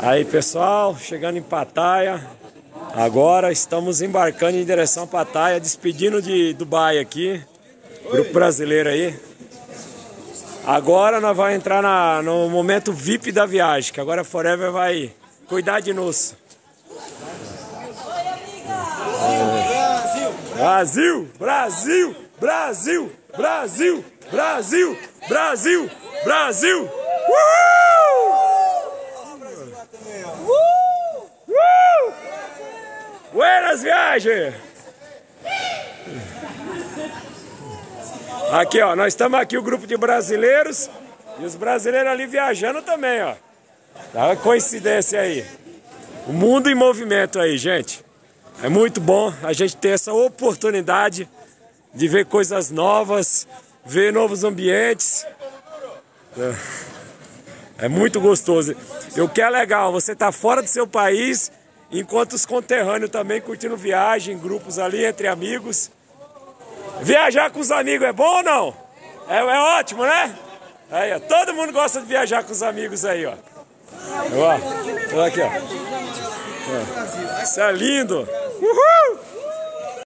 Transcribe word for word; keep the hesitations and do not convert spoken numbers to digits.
Aí pessoal, chegando em Pattaya. Agora estamos embarcando em direção a Pattaya, despedindo de Dubai aqui. Grupo brasileiro aí. Agora nós vamos entrar na, no momento V I P da viagem, que agora a Forever vai cuidar de nós. Brasil, Brasil, Brasil, Brasil, Brasil, Brasil, Brasil. Uhul! Uh! Buenas viagens! Aqui, ó, nós estamos aqui, o grupo de brasileiros, e os brasileiros ali viajando também, ó. Tá uma coincidência aí. O mundo em movimento aí, gente. É muito bom a gente ter essa oportunidade de ver coisas novas, ver novos ambientes. É muito gostoso. E o que é legal, você tá fora do seu país, enquanto os conterrâneos também curtindo viagem, grupos ali entre amigos. Viajar com os amigos é bom ou não? É, é ótimo, né? Aí, ó, todo mundo gosta de viajar com os amigos aí, ó. Ó, ó aqui, ó. Isso é lindo. Uhul!